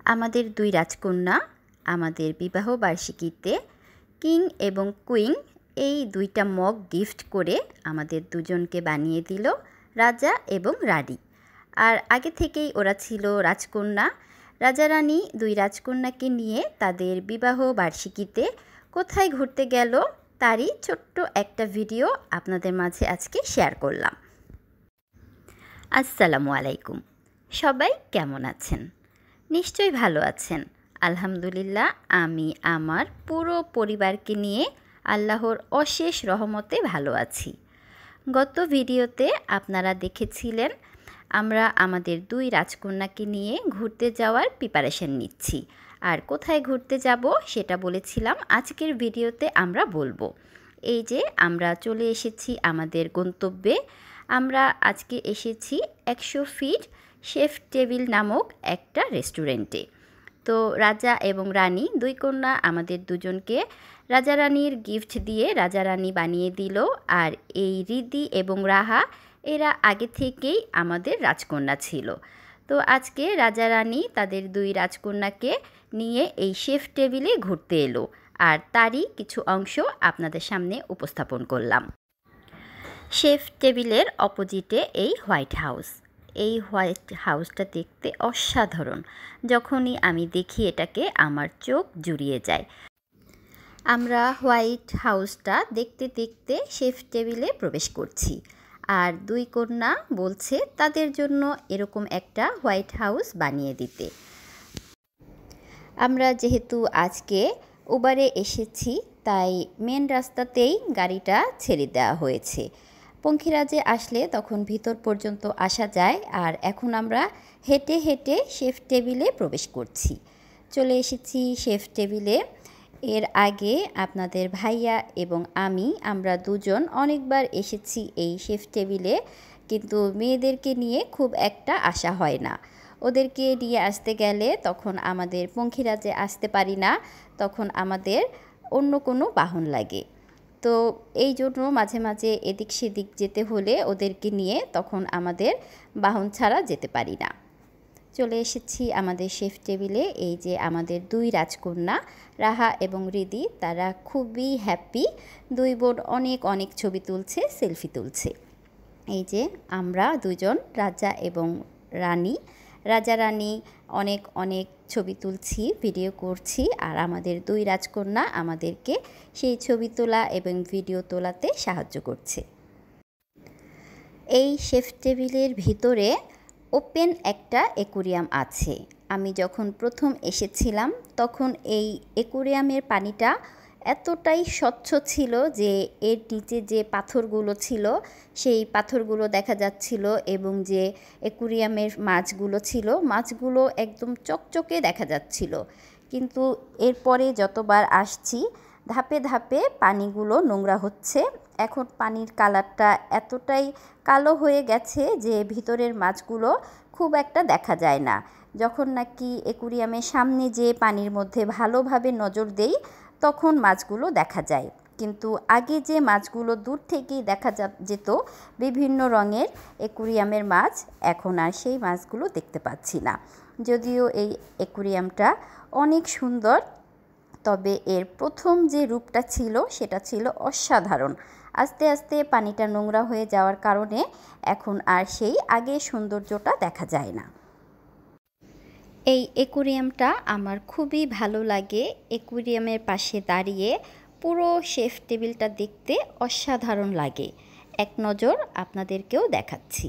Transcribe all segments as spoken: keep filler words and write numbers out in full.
আমাদের দুই রাজকন্যা আমাদের বিবাহ বার্ষিকীতে কিং এবং কুইন এই দুইটা মগ গিফট করে আমাদের দুজনকে বানিয়ে দিল রাজা এবং রানী। আর আগে থেকেই ওরা ছিল রাজকন্যা। রাজা রানী দুই রাজকন্যাকে নিয়ে তাদের বিবাহ বার্ষিকীতে কোথায় ঘুরতে গেল তারই ছোট্ট একটা ভিডিও আপনাদের মাঝে আজকে শেয়ার করলাম। আসসালামু আলাইকুম, সবাই কেমন আছেন? নিশ্চয়ই ভালো আছেন। আলহামদুলিল্লাহ, আমি আমার পুরো পরিবারকে নিয়ে আল্লাহর অশেষ রহমতে ভালো আছি। গত ভিডিওতে আপনারা দেখেছিলেন আমরা আমাদের দুই রাজকন্যাকে নিয়ে ঘুরতে যাওয়ার প্রিপারেশন নিচ্ছি। আর কোথায় ঘুরতে যাব সেটা বলেছিলাম আজকের ভিডিওতে আমরা বলবো। এই যে আমরা চলে এসেছি আমাদের গন্তব্যে। আমরা আজকে এসেছি একশো ফিট শেফ টেবিল নামক একটা রেস্টুরেন্টে। তো রাজা এবং রানী দুই কন্যা আমাদের দুজনকে রাজা রানীর গিফট দিয়ে রাজা রানী বানিয়ে দিল। আর এই রিদি এবং রাহা এরা আগে থেকেই আমাদের রাজকন্যা ছিল। তো আজকে রাজা রানী তাদের দুই রাজকন্যাকে নিয়ে এই শেফ টেবিলে ঘুরতে এলো, আর তারই কিছু অংশ আপনাদের সামনে উপস্থাপন করলাম। শেফ টেবিলের অপোজিটে এই হোয়াইট হাউস। এই হোয়াইট হাউসটা দেখতে অসাধারণ। যখনই আমি দেখি এটাকে আমার চোখ জুড়িয়ে যায়। আমরা হোয়াইট হাউসটা দেখতে দেখতে শেফ টেবিলে প্রবেশ করছি। আর দুই কন্যা বলছে তাদের জন্য এরকম একটা হোয়াইট হাউস বানিয়ে দিতে। আমরা যেহেতু আজকে উবারে এসেছি তাই মেন রাস্তাতেই গাড়িটা ছেড়ে দেওয়া হয়েছে। পঙ্খিরাজে আসলে তখন ভিতর পর্যন্ত আসা যায়। আর এখন আমরা হেঁটে হেঁটে শেফ টেবিলে প্রবেশ করছি। চলে এসেছি শেফ টেবিলে। এর আগে আপনাদের ভাইয়া এবং আমি আমরা দুজন অনেকবার এসেছি এই শেফ টেবিলে, কিন্তু মেয়েদেরকে নিয়ে খুব একটা আসা হয় না। ওদেরকে নিয়ে আসতে গেলে তখন আমাদের পঙ্খিরাজে আসতে পারি না, তখন আমাদের অন্য কোনো বাহন লাগে। তো এই জন্য মাঝে মাঝে এদিক সেদিক যেতে হলে ওদেরকে নিয়ে তখন আমাদের বাহন ছাড়া যেতে পারি না। চলে এসেছি আমাদের শেফ টেবিলে। এই যে আমাদের দুই রাজকন্যা রাহা এবং রিদি, তারা খুবই হ্যাপি। দুই বোন অনেক অনেক ছবি তুলছে, সেলফি তুলছে। এই যে আমরা দুজন রাজা এবং রানী, রাজা রানী অনেক অনেক ছবি তুলছি, ভিডিও করছি। আর আমাদের দুই রাজকন্যা আমাদেরকে সেই ছবি তোলা এবং ভিডিও তোলাতে সাহায্য করছে। এই শেফ টেবিলের ভিতরে ওপেন একটা অ্যাকুরিয়াম আছে। আমি যখন প্রথম এসেছিলাম তখন এই অ্যাকুরিয়ামের পানিটা এতটাই স্বচ্ছ ছিল যে এর নিচে যে পাথরগুলো ছিল সেই পাথরগুলো দেখা যাচ্ছিল, এবং যে অ্যাকুরিয়ামের মাছগুলো ছিল মাছগুলো একদম চকচকে দেখা যাচ্ছিল। কিন্তু এরপরে যতবার আসছি ধাপে ধাপে পানিগুলো নোংরা হচ্ছে। এখন পানির কালারটা এতটাই কালো হয়ে গেছে যে ভিতরের মাছগুলো খুব একটা দেখা যায় না। যখন নাকি অ্যাকুরিয়ামের সামনে যে পানির মধ্যে ভালোভাবে নজর দেই তখন মাছগুলো দেখা যায়। কিন্তু আগে যে মাছগুলো দূর থেকেই দেখা যেত বিভিন্ন রঙের অ্যাকুরিয়ামের মাছ, এখন আর সেই মাছগুলো দেখতে পাচ্ছি না। যদিও এই অ্যাকুরিয়ামটা অনেক সুন্দর, তবে এর প্রথম যে রূপটা ছিল সেটা ছিল অসাধারণ। আস্তে আস্তে পানিটা নোংরা হয়ে যাওয়ার কারণে এখন আর সেই আগের সৌন্দর্যটা দেখা যায় না। এই অ্যাকুরিয়ামটা আমার খুবই ভালো লাগে। অ্যাকুরিয়ামের পাশে দাঁড়িয়ে পুরো শেফ টেবিলটা দেখতে অসাধারণ লাগে। এক নজর আপনাদেরকেও দেখাচ্ছি।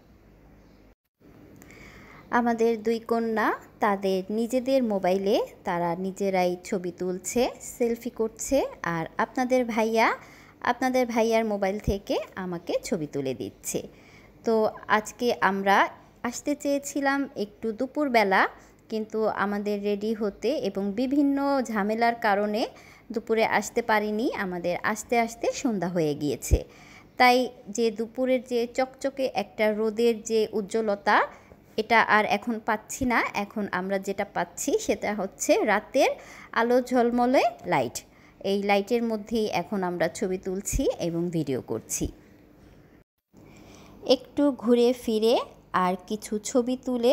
আমাদের দুই কন্যা তাদের নিজেদের মোবাইলে তারা নিজেরাই ছবি তুলছে, সেলফি করছে। আর আপনাদের ভাইয়া আপনাদের ভাইয়ার মোবাইল থেকে আমাকে ছবি তুলে দিচ্ছে। তো আজকে আমরা আসতে চেয়েছিলাম একটু দুপুরবেলা, কিন্তু আমাদের রেডি হতে এবং বিভিন্ন ঝামেলার কারণে দুপুরে আসতে পারিনি। আমাদের আসতে আসতে সন্ধ্যা হয়ে গিয়েছে। তাই যে দুপুরের যে চকচকে একটা রোদের যে উজ্জ্বলতা এটা আর এখন পাচ্ছি না। এখন আমরা যেটা পাচ্ছি সেটা হচ্ছে রাতের আলো ঝলমলে লাইট। এই লাইটের মধ্যেই এখন আমরা ছবি তুলছি এবং ভিডিও করছি। একটু ঘুরে ফিরে আর কিছু ছবি তুলে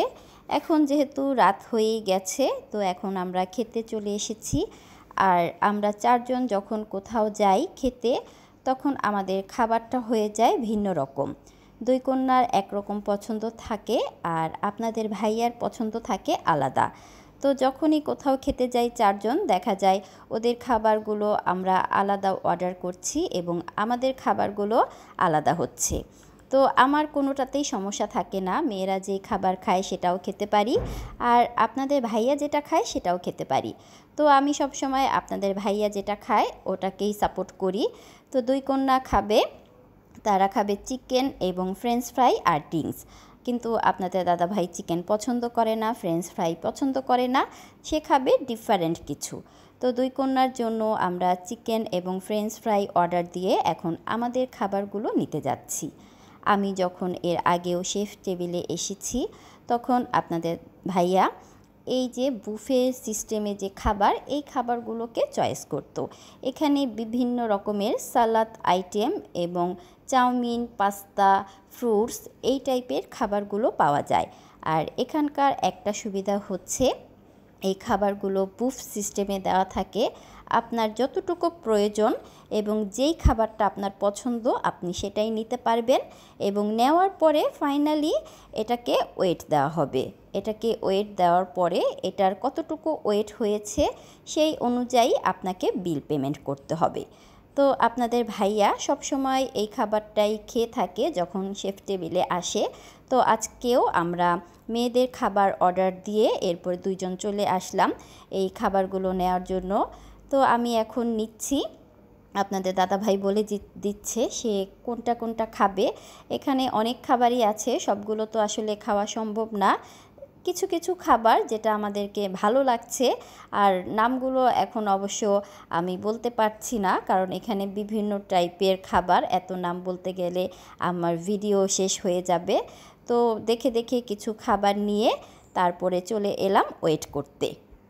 এখন যেহেতু রাত হয়েই গেছে, তো এখন আমরা খেতে চলে এসেছি। আর আমরা চারজন যখন কোথাও যাই খেতে, তখন আমাদের খাবারটা হয়ে যায় ভিন্ন রকম। দুই কন্যার একরকম পছন্দ থাকে আর আপনাদের ভাইয়ার পছন্দ থাকে আলাদা। তো যখনই কোথাও খেতে যাই চারজন, দেখা যায় ওদের খাবারগুলো আমরা আলাদা অর্ডার করছি এবং আমাদের খাবারগুলো আলাদা হচ্ছে। তো আমার কোনোটাতেই সমস্যা থাকে না, মেয়েরা যে খাবার খায় সেটাও খেতে পারি, আর আপনাদের ভাইয়া যেটা খায় সেটাও খেতে পারি। তো আমি সবসময় আপনাদের ভাইয়া যেটা খায় ওটাকেই সাপোর্ট করি। তো দুই কন্যা খাবে, তারা খাবে চিকেন এবং ফ্রেঞ্চ ফ্রাই আর ড্রিঙ্কস। কিন্তু আপনাদের দাদা ভাই চিকেন পছন্দ করে না, ফ্রেঞ্চ ফ্রাই পছন্দ করে না, সে খাবে ডিফারেন্ট কিছু। তো দুই কন্যার জন্য আমরা চিকেন এবং ফ্রেঞ্চ ফ্রাই অর্ডার দিয়ে এখন আমাদের খাবারগুলো নিতে যাচ্ছি। আমি যখন এর আগেও শেফ টেবিলে এসেছি, তখন আপনাদের ভাইয়া এই যে বুফে সিস্টেমে যে খাবার, এই খাবারগুলোকে চয়েস করতো। এখানে বিভিন্ন রকমের সালাদ আইটেম এবং চাউমিন, পাস্তা, ফ্রুটস এই টাইপের খাবারগুলো পাওয়া যায়। আর এখানকার একটা সুবিধা হচ্ছে এই খাবারগুলো বুফ সিস্টেমে দেওয়া থাকে। আপনার যতটুকু প্রয়োজন এবং যেই খাবারটা আপনার পছন্দ আপনি সেটাই নিতে পারবেন, এবং নেওয়ার পরে ফাইনালি এটাকে ওয়েট দেওয়া হবে। এটাকে ওয়েট দেওয়ার পরে এটার কতটুকু ওয়েট হয়েছে সেই অনুযায়ী আপনাকে বিল পেমেন্ট করতে হবে। তো আপনাদের ভাইয়া সবসময় এই খাবারটাই খেয়ে থাকে যখন শেফ টেবিলে আসে। তো আজকেও আমরা মেয়েদের খাবার অর্ডার দিয়ে এরপর দুইজন চলে আসলাম এই খাবারগুলো নেওয়ার জন্য। তো আমি এখন নিচ্ছি, আপনাদের দাদা ভাই বলে দিচ্ছে সে কোনটা কোনটা খাবে। এখানে অনেক খাবারই আছে, সবগুলো তো আসলে খাওয়া সম্ভব না। কিছু কিছু খাবার যেটা আমাদেরকে ভালো লাগছে, আর নামগুলো এখন অবশ্য আমি বলতে পারছি না, কারণ এখানে বিভিন্ন টাইপের খাবার, এত নাম বলতে গেলে আমার ভিডিও শেষ হয়ে যাবে। তো দেখে দেখে কিছু খাবার নিয়ে তারপরে চলে এলাম ওয়েট করতে।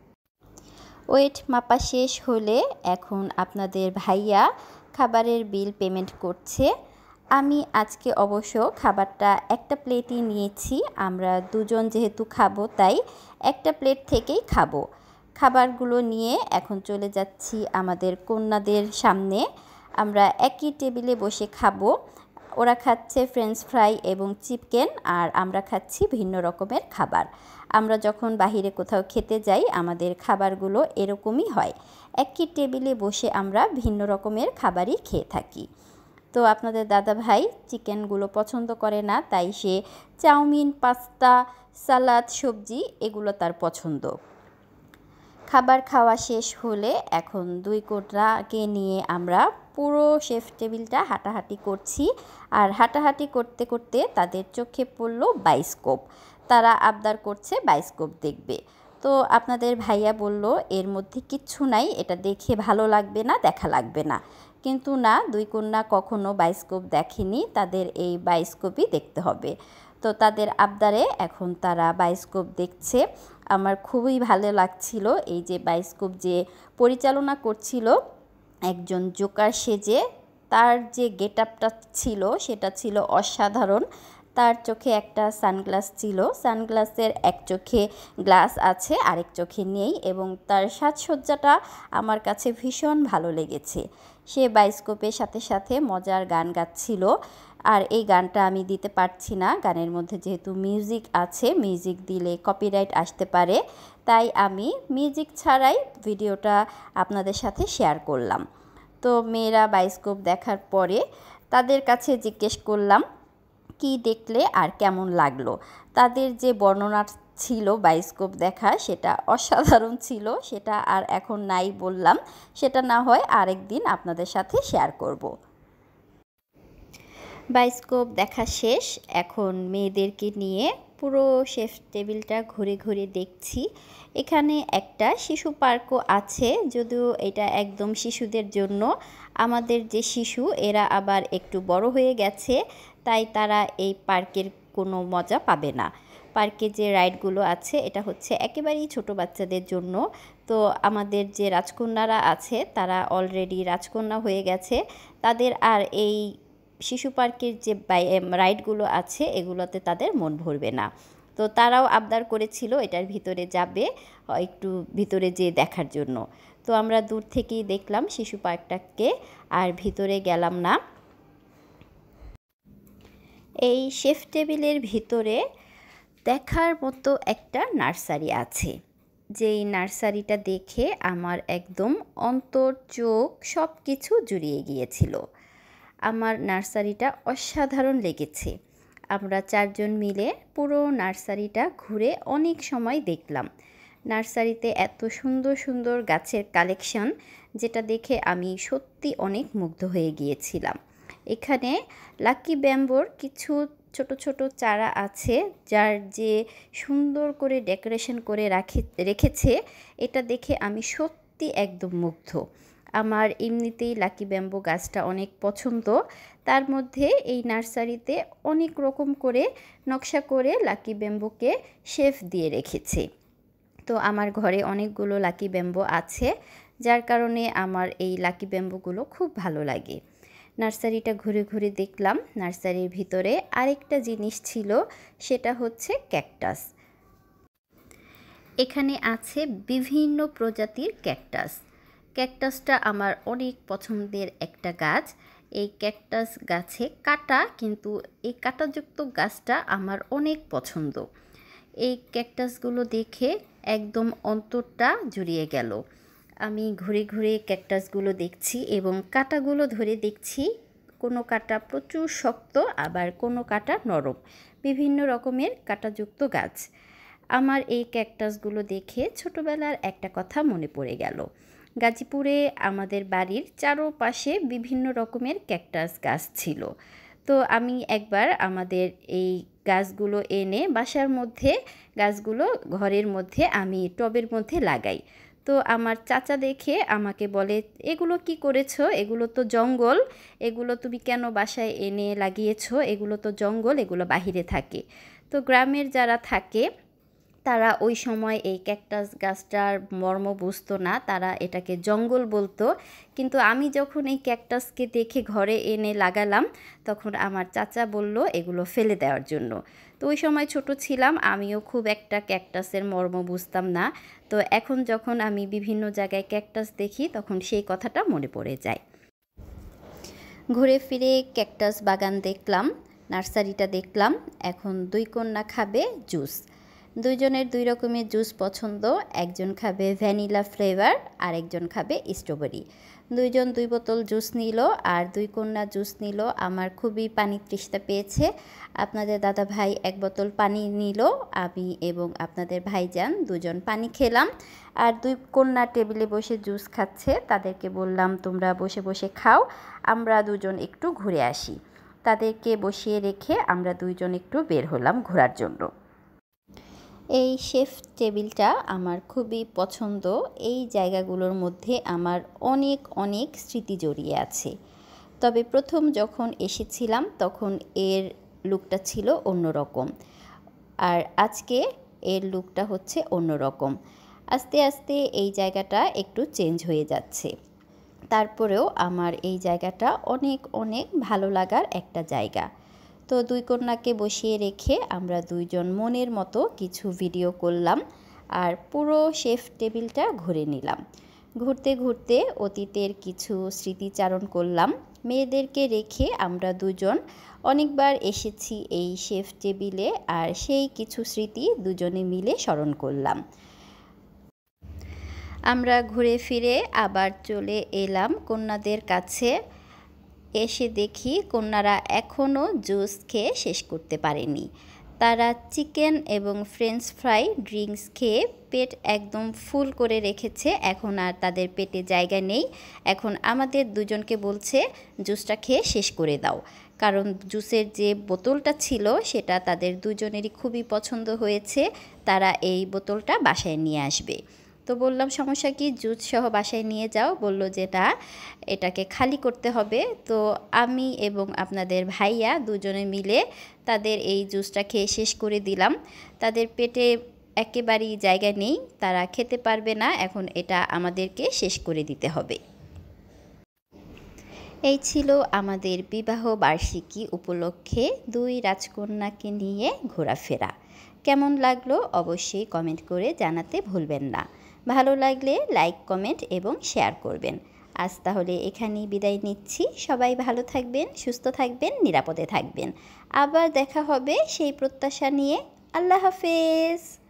ওয়েট মাপা শেষ হলে এখন আপনাদের ভাইয়া খাবারের বিল পেমেন্ট করছে। আমি আজকে অবশ্য খাবারটা একটা প্লেটই নিয়েছি, আমরা দুজন যেহেতু খাবো তাই একটা প্লেট থেকেই খাবো। খাবারগুলো নিয়ে এখন চলে যাচ্ছি আমাদের কন্যাদের সামনে। আমরা একই টেবিলে বসে খাবো। ওরা খাচ্ছে ফ্রেঞ্চ ফ্রাই এবং চিকেন, আর আমরা খাচ্ছি ভিন্ন রকমের খাবার। আমরা যখন বাহিরে কোথাও খেতে যাই আমাদের খাবারগুলো এরকমই হয়, একই টেবিলে বসে আমরা ভিন্ন রকমের খাবারই খেয়ে থাকি। তো আপনাদের দাদা ভাই চিকেনগুলো পছন্দ করে না, তাই সে চাউমিন, পাস্তা, সালাদ, সবজি এগুলো তার পছন্দ। খাবার খাওয়া শেষ হলে এখন দুই কন্যাকে নিয়ে আমরা পুরো শেফ টেবিলটা হাঁটাহাঁটি করছি, আর হাঁটাহাঁটি করতে করতে তাদের চোখে পড়ল বায়োস্কোপ। তারা আবদার করছে বায়োস্কোপ দেখবে। তো আপনাদের ভাইয়া বলল এর মধ্যে কিচ্ছু নাই, এটা দেখে ভালো লাগবে না, দেখা লাগবে না। কিন্তু না, দুই কন্যা কখনো বায়োস্কোপ দেখেনি, তাদের এই বায়োস্কোপই দেখতে হবে। তো তাদের আবদারে এখন তারা বায়োস্কোপ দেখছে। আমার খুবই ভালো লাগছিল এই যে বায়োস্কোপ যে পরিচালনা করছিল একজন জোকার সেজে, তার যে গেট আপটা ছিল সেটা ছিল অসাধারণ। তার চোখে একটা সানগ্লাস ছিল, সানগ্লাসের এক চোখে গ্লাস আছে আরেক চোখে নেই, এবং তার সাজসজ্জাটা আমার কাছে ভীষণ ভালো লেগেছে। সে বায়োস্কোপের সাথে সাথে মজার গান গাচ্ছিল, আর এই গানটা আমি দিতে পারছি না, গানের মধ্যে যেহেতু মিউজিক আছে, মিউজিক দিলে কপিরাইট আসতে পারে, তাই আমি মিউজিক ছাড়াই ভিডিওটা আপনাদের সাথে শেয়ার করলাম। তো মেয়েরা বায়োস্কোপ দেখার পরে তাদের কাছে জিজ্ঞেস করলাম কি দেখলে আর কেমন লাগলো। তাদের যে বর্ণনা ছিল বায়োস্কোপ দেখা সেটা অসাধারণ ছিল, সেটা আর এখন নাই বললাম, সেটা না হয় আরেক দিন আপনাদের সাথে শেয়ার করব। বায়োস্কোপ দেখা শেষ, এখন মেয়েদেরকে নিয়ে পুরো শেফ টেবিলটা ঘুরে ঘুরে দেখছি। এখানে একটা শিশু পার্কও আছে, যদিও এটা একদম শিশুদের জন্য। আমাদের যে শিশু এরা আবার একটু বড় হয়ে গেছে, তাই তারা এই পার্কের কোনো মজা পাবে না। পার্কে যে রাইডগুলো আছে এটা হচ্ছে একেবারেই ছোট বাচ্চাদের জন্য। তো আমাদের যে রাজকন্যারা আছে তারা অলরেডি রাজকন্যা হয়ে গেছে, তাদের আর এই শিশু পার্কের যে রাইডগুলো আছে এগুলোতে তাদের মন ভরবে না। তো তারাও আবদার করেছিল এটার ভিতরে যাবে, একটু ভিতরে যেয়ে দেখার জন্য। তো আমরা দূর থেকেই দেখলাম শিশু পার্কটাকে, আর ভিতরে গেলাম না। এই শেফ টেবিলের ভিতরে দেখার মতো একটা নার্সারি আছে, যেই নার্সারিটা দেখে আমার একদম অন্তর চোখ সব কিছু জুড়িয়ে গিয়েছিল। আমার নার্সারিটা অসাধারণ লেগেছে। আমরা চারজন মিলে পুরো নার্সারিটা ঘুরে অনেক সময় দেখলাম। নার্সারিতে এত সুন্দর সুন্দর গাছের কালেকশন, যেটা দেখে আমি সত্যি অনেক মুগ্ধ হয়ে গিয়েছিলাম। এখানে লাকি ব্যাম্বোর কিছু ছোট ছোট চারা আছে, যার যে সুন্দর করে ডেকোরেশন করে রাখে রেখেছে এটা দেখে আমি সত্যি একদম মুগ্ধ। আমার এমনিতেই লাকি ব্যাম্বো গাছটা অনেক পছন্দ, তার মধ্যে এই নার্সারিতে অনেক রকম করে নকশা করে লাকি ব্যাম্বোকে শেফ দিয়ে রেখেছে। তো আমার ঘরে অনেকগুলো লাকি ব্যাম্বো আছে, যার কারণে আমার এই লাকি ব্যাম্বোগুলো খুব ভালো লাগে। নার্সারিটা ঘুরে ঘুরে দেখলাম। নার্সারির ভিতরে আরেকটা জিনিস ছিল, সেটা হচ্ছে ক্যাকটাস। এখানে আছে বিভিন্ন প্রজাতির ক্যাকটাস। ক্যাকটাসটা আমার অনেক পছন্দের একটা গাছ। এই ক্যাকটাস গাছে কাটা, কিন্তু এই কাটাযুক্ত গাছটা আমার অনেক পছন্দ। এই ক্যাকটাসগুলো দেখে একদম অন্তরটা জুড়িয়ে গেল। আমি ঘুরে ঘুরে ক্যাকটাসগুলো দেখছি এবং কাটাগুলো ধরে দেখছি। কোনো কাটা প্রচুর শক্ত, আবার কোনো কাটা নরম, বিভিন্ন রকমের কাটাযুক্ত গাছ। আমার এই ক্যাকটাসগুলো দেখে ছোটোবেলার একটা কথা মনে পড়ে গেল। গাজীপুরে আমাদের বাড়ির চারপাশে বিভিন্ন রকমের ক্যাকটাস গাছ ছিল। তো আমি একবার আমাদের এই গাছগুলো এনে বাসার মধ্যে, গাছগুলো ঘরের মধ্যে আমি টবের মধ্যে লাগাই। তো আমার চাচা দেখে আমাকে বলে, এগুলো কি করেছো? এগুলো তো জঙ্গল, এগুলো তুমি কেন বাসায় এনে লাগিয়েছো? এগুলো তো জঙ্গল, এগুলো বাহিরে থাকে। তো গ্রামের যারা থাকে তারা ওই সময় এই ক্যাকটাস গাছটার মর্ম বুঝতো না, তারা এটাকে জঙ্গল বলতো। কিন্তু আমি যখন এই ক্যাকটাসকে দেখে ঘরে এনে লাগালাম, তখন আমার চাচা বলল এগুলো ফেলে দেওয়ার জন্য। তো ওই সময় ছোট ছিলাম, আমিও খুব একটা ক্যাকটাসের মর্ম বুঝতাম না। তো এখন যখন আমি বিভিন্ন জায়গায় ক্যাকটাস দেখি, তখন সেই কথাটা মনে পড়ে যায়। ঘুরে ফিরে ক্যাকটাস বাগান দেখলাম, নার্সারিটা দেখলাম। এখন দুই কন্যা খাবে জুস। দুইজনের দুই রকমের জুস পছন্দ, একজন খাবে ভ্যানিলা ফ্লেভার আর একজন খাবে স্ট্রবেরি। দুইজন দুই বোতল জুস নিল, আর দুই কন্যা জুস নিল। আমার খুবই পানি তৃষ্ণা পেয়েছে। আপনাদের দাদা ভাই এক বোতল পানি নিল, আমি এবং আপনাদের ভাইজান দুজন পানি খেলাম। আর দুই কন্যা টেবিলে বসে জুস খাচ্ছে। তাদেরকে বললাম তোমরা বসে বসে খাও, আমরা দুজন একটু ঘুরে আসি। তাদেরকে বসিয়ে রেখে আমরা দুইজন একটু বের হলাম ঘোরার জন্য। এই শেফ টেবিলটা আমার খুবই পছন্দ। এই জায়গাগুলোর মধ্যে আমার অনেক অনেক স্মৃতি জড়িয়ে আছে। তবে প্রথম যখন এসেছিলাম তখন এর লুকটা ছিল অন্যরকম, আর আজকে এর লুকটা হচ্ছে অন্যরকম। আস্তে আস্তে এই জায়গাটা একটু চেঞ্জ হয়ে যাচ্ছে। তারপরেও আমার এই জায়গাটা অনেক অনেক ভালো লাগার একটা জায়গা। তো দুই কন্যাকে বসিয়ে রেখে আমরা দুইজন মনের মতো কিছু ভিডিও করলাম, আর পুরো শেফ টেবিলটা ঘুরে নিলাম। ঘুরতে ঘুরতে অতীতের কিছু স্মৃতিচারণ করলাম। মেয়েদেরকে রেখে আমরা দুজন অনেকবার এসেছি এই শেফ টেবিলে, আর সেই কিছু স্মৃতি দুজনে মিলে স্মরণ করলাম। আমরা ঘুরে ফিরে আবার চলে এলাম কন্যাদের কাছে। এসে দেখি কন্যারা এখনও জুস খেয়ে শেষ করতে পারেনি। তারা চিকেন এবং ফ্রেঞ্চ ফ্রাই ড্রিঙ্কস খেয়ে পেট একদম ফুল করে রেখেছে। এখন আর তাদের পেটে জায়গা নেই। এখন আমাদের দুজনকে বলছে জুসটা খেয়ে শেষ করে দাও, কারণ জুসের যে বোতলটা ছিল সেটা তাদের দুজনেরই খুবই পছন্দ হয়েছে। তারা এই বোতলটা বাসায় নিয়ে আসবে। তো বললাম সমস্যা কি, জুস সহ বাসায় নিয়ে যাও। বলল যে না, এটাকে খালি করতে হবে। তো আমি এবং আপনাদের ভাইয়া দুজনে মিলে তাদের এই জুসটা খেয়ে শেষ করে দিলাম। তাদের পেটে একেবারেই জায়গা নেই, তারা খেতে পারবে না। এখন এটা আমাদেরকে শেষ করে দিতে হবে। এই ছিল আমাদের বিবাহ বার্ষিকী উপলক্ষে দুই রাজকন্যাকে নিয়ে ঘোরাফেরা। কেমন লাগলো অবশ্যই কমেন্ট করে জানাতে ভুলবেন না। ভালো লাগলে লাইক, কমেন্ট এবং শেয়ার করবেন। আজ তাহলে এখানেই বিদায় নিচ্ছি। সবাই ভালো থাকবেন, সুস্থ থাকবেন, নিরাপদে থাকবেন। আবার দেখা হবে সেই প্রত্যাশা নিয়ে। আল্লাহ হাফেজ।